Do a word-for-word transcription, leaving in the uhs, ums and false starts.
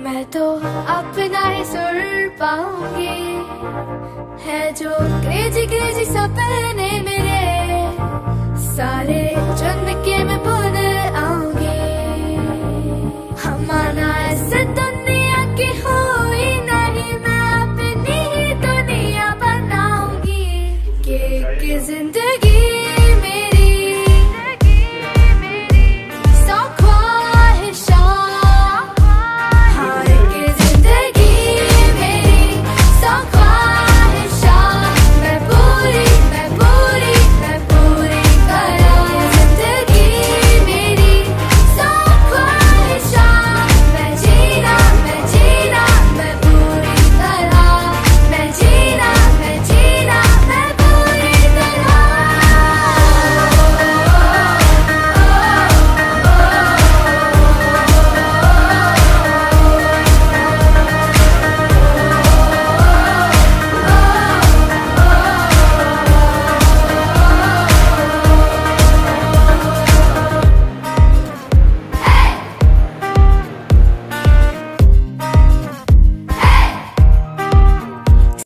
मैं तो अपना ही सुर पाऊंगी, है जो क्रेजी क्रेजी सपने मेरे सारे चुन के मैं भूल